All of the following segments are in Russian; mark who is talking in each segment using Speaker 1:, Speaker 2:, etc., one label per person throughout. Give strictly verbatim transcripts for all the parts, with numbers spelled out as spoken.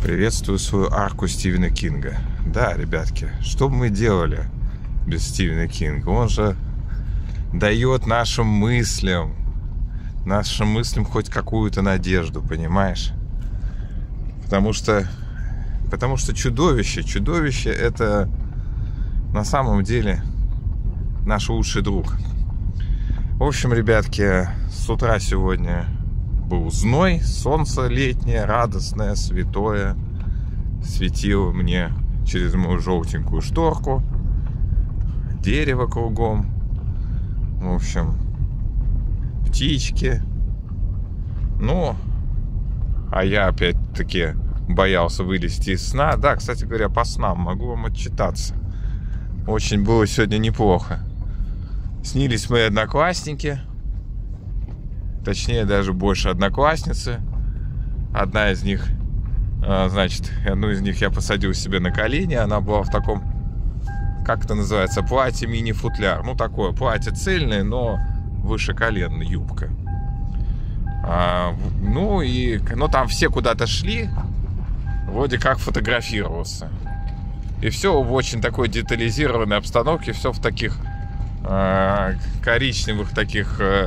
Speaker 1: Приветствую свою арку Стивена Кинга. Да, ребятки, что бы мы делали без Стивена Кинга? Он же дает нашим мыслям, нашим мыслям хоть какую-то надежду, понимаешь? Потому что, потому что чудовище, чудовище это на самом деле наш лучший друг. В общем, ребятки, с утра сегодня был зной, солнце летнее, радостное, святое, светило мне через мою желтенькую шторку, дерево кругом, в общем, птички. Ну, а я опять-таки боялся вылезти из сна. Да, кстати говоря, по снам могу вам отчитаться. Очень было сегодня неплохо. Снились мои одноклассники. Точнее, даже больше одноклассницы. Одна из них, значит, одну из них я посадил себе на колени. Она была в таком, как это называется, платье мини-футляр. Ну, такое платье цельное, но выше колен юбка. А, ну, и ну, там все куда-то шли. Вроде как фотографировался. И все в очень такой детализированной обстановке. Все в таких э, коричневых таких... Э,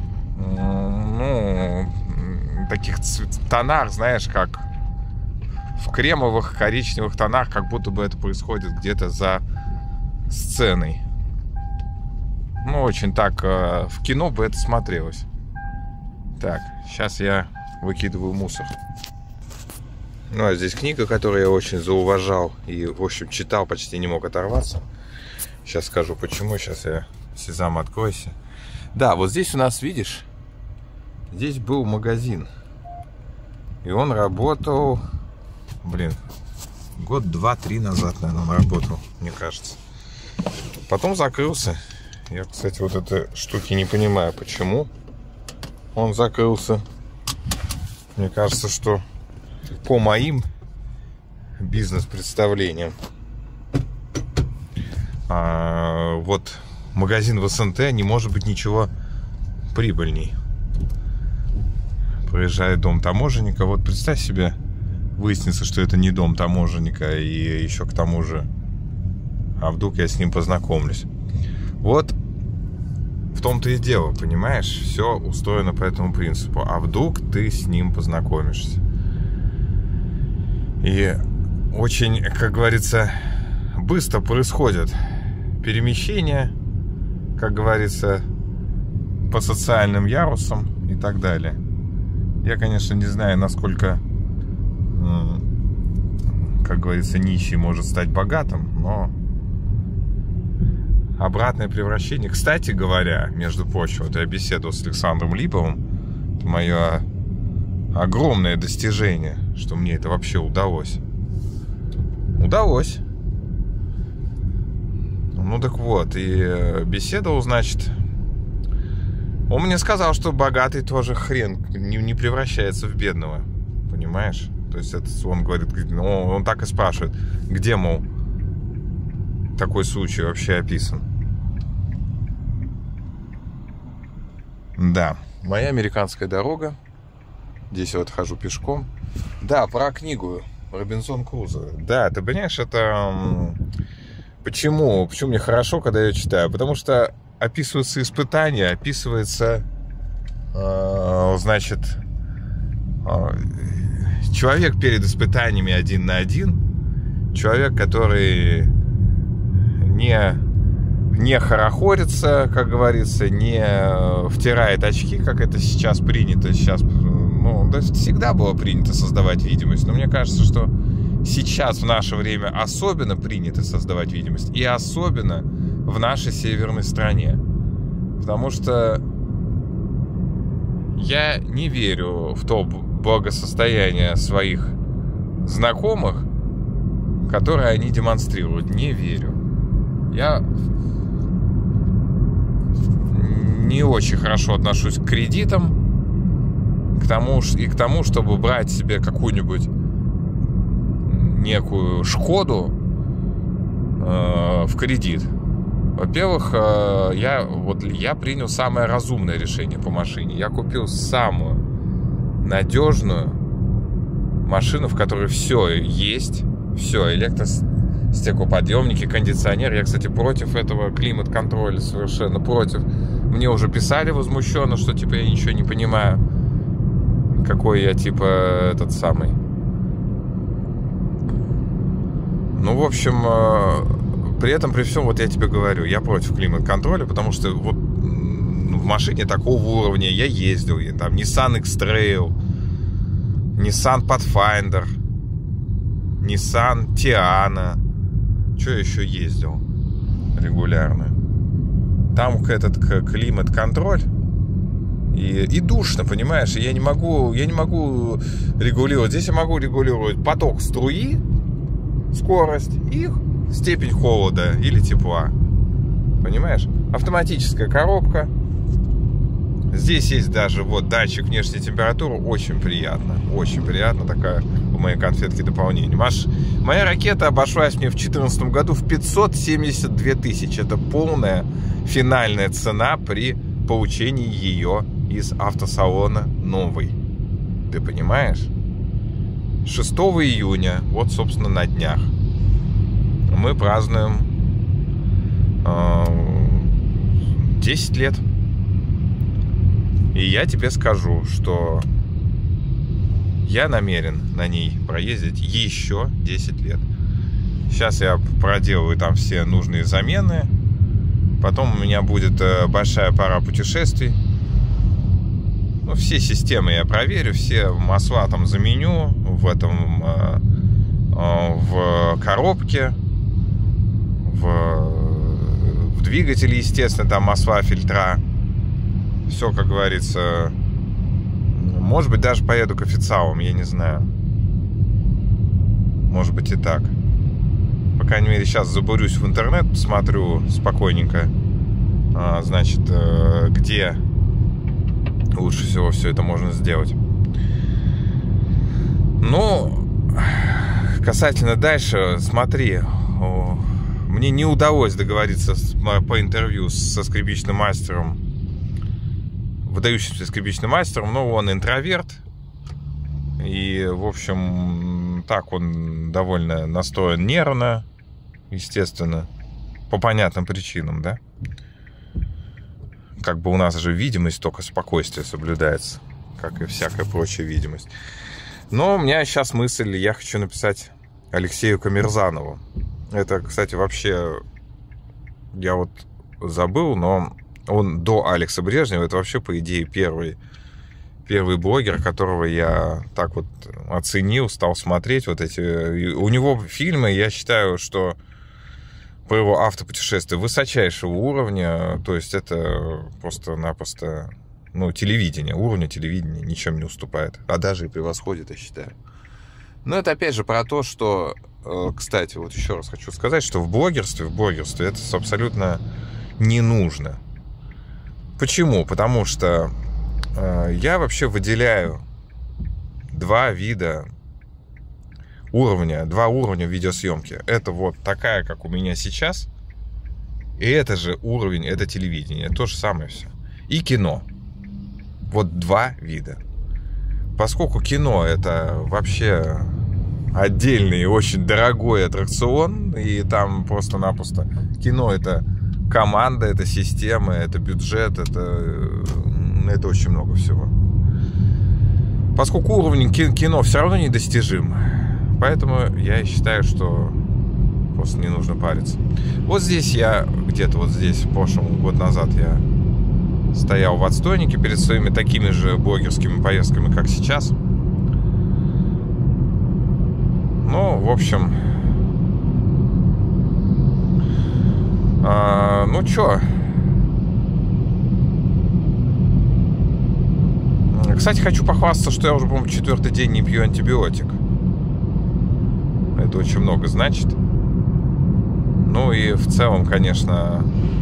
Speaker 1: ну, таких тонах, знаешь, как в кремовых, коричневых тонах, как будто бы это происходит где-то за сценой. Ну, очень так э, в кино бы это смотрелось. Так, сейчас я выкидываю мусор. Ну, а здесь книга, которую я очень зауважал и, в общем, читал, почти не мог оторваться. Сейчас скажу, почему. Сейчас я... Сезам, откройся. Да, вот здесь у нас, видишь, здесь был магазин. И он работал, блин, год два-три назад, наверное, он работал, мне кажется. Потом закрылся. Я, кстати, вот этой штуки не понимаю, почему он закрылся. Мне кажется, что по моим бизнес-представлениям а, вот магазин в СНТ не может быть ничего прибыльней. Проезжает дом таможенника. Вот представь себе, выяснится, что это не дом таможенника, и еще к тому же, а вдруг я с ним познакомлюсь. Вот в том-то и дело, понимаешь? Все устроено по этому принципу. А вдруг ты с ним познакомишься? И очень, как говорится, быстро происходят перемещения, как говорится, по социальным ярусам и так далее. Я, конечно, не знаю, насколько, как говорится, нищий может стать богатым, но обратное превращение... Кстати говоря, между прочим, вот я беседовал с Александром Липовым. Это мое огромное достижение, что мне это вообще удалось. Удалось. Ну так вот, и беседовал, значит, он мне сказал, что богатый тоже хрен не, не превращается в бедного, понимаешь? То есть это он говорит, ну, он так и спрашивает, где, мол, такой случай вообще описан. Да, моя американская дорога. Здесь я вот хожу пешком. Да, про книгу Робинзон Крузо. Да, ты понимаешь, это... Почему? Почему мне хорошо, когда я читаю? Потому что описываются испытания, описывается, э, значит, э, человек перед испытаниями один на один, человек, который не, не хорохорится, как говорится, не втирает очки, как это сейчас принято. Сейчас, ну, да, всегда было принято создавать видимость, но мне кажется, что сейчас в наше время особенно принято создавать видимость. И особенно в нашей северной стране. Потому что я не верю в то благосостояние своих знакомых, которое они демонстрируют. Не верю. Я не очень хорошо отношусь к кредитам, к тому, и к тому, чтобы брать себе какую-нибудь некую Шкоду э, в кредит. Во-первых, э, я, вот, я принял самое разумное решение по машине. Я купил самую надежную машину, в которой все есть. Все, электростеклоподъемники, кондиционер. Я, кстати, против этого климат-контроля, совершенно против. Мне уже писали возмущенно, что типа я ничего не понимаю. Какой я типа этот самый. Ну, в общем, при этом, при всем, вот я тебе говорю, я против климат-контроля, потому что вот в машине такого уровня я ездил. Там Nissan X-Trail, Nissan Pathfinder, Nissan Tiana. Что еще ездил регулярно? Там этот климат-контроль. И, и душно, понимаешь? И я не могу, я не могу регулировать. Здесь я могу регулировать поток струи, скорость и степень холода или тепла. Понимаешь? Автоматическая коробка. Здесь есть даже вот датчик внешней температуры. Очень приятно. Очень приятно. Такая у моей конфетки дополнение. Маш... Моя ракета обошлась мне в две тысячи четырнадцатом году в пятьсот семьдесят две тысячи. Это полная финальная цена при получении ее из автосалона новой. Ты понимаешь? шестого июня, вот, собственно, на днях, мы празднуем э, десять лет. И я тебе скажу, что я намерен на ней проездить еще десять лет. Сейчас я проделаю там все нужные замены. Потом у меня будет большая пара путешествий. Ну, все системы я проверю, все масла там заменю в этом, в коробке, в, в двигателе, естественно, там масла, фильтра. Все, как говорится. Может быть, даже поеду к официалам, я не знаю. Может быть и так. По крайней мере, сейчас забурюсь в интернет, посмотрю спокойненько, а, значит, где лучше всего все это можно сделать. Ну, касательно дальше, смотри, мне не удалось договориться по интервью со скрипичным мастером, выдающимся скрипичным мастером, но он интроверт. И, в общем, так он довольно настроен нервно, естественно, по понятным причинам, да. Как бы у нас же видимость только спокойствие соблюдается, как и всякая прочая видимость. Но у меня сейчас мысль, я хочу написать Алексею Камерзанову. Это, кстати, вообще, я вот забыл, но он до Алекса Брежнева, это вообще, по идее, первый, первый блогер, которого я так вот оценил, стал смотреть вот эти... У него фильмы, я считаю, что по его автопутешествию высочайшего уровня, то есть это просто-напросто, ну, телевидение, уровня телевидения ничем не уступает, а даже и превосходит, я считаю. Но это опять же про то, что, кстати, вот еще раз хочу сказать, что в блогерстве, в блогерстве это абсолютно не нужно. Почему? Потому что э, я вообще выделяю два вида уровня, два уровня видеосъемки. Это вот такая, как у меня сейчас, и это же уровень, это телевидение, то же самое все. И кино. Вот два вида. Поскольку кино это вообще отдельный и очень дорогой аттракцион, и там просто-напросто кино это команда, это система, это бюджет, это, это очень много всего. Поскольку уровень кино все равно недостижим, поэтому я считаю, что просто не нужно париться. Вот здесь я, где-то вот здесь, в прошлом год назад я стоял в отстойнике перед своими такими же блогерскими поездками, как сейчас. Ну, в общем... А, ну чё? Кстати, хочу похвастаться, что я уже, по-моему, четвертый день не пью антибиотик. Это очень много значит. Ну и в целом, конечно...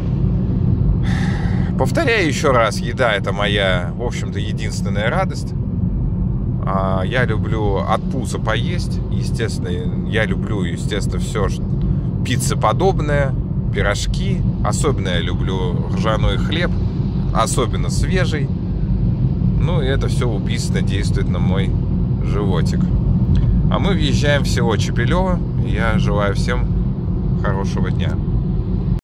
Speaker 1: Повторяю еще раз, еда это моя, в общем-то, единственная радость. А я люблю от пуза поесть. Естественно, я люблю, естественно, все пиццеподобное. Пирожки, особенно я люблю ржаной хлеб, особенно свежий. Ну и это все убийственно действует на мой животик. А мы въезжаем в село Чепелево. Я желаю всем хорошего дня.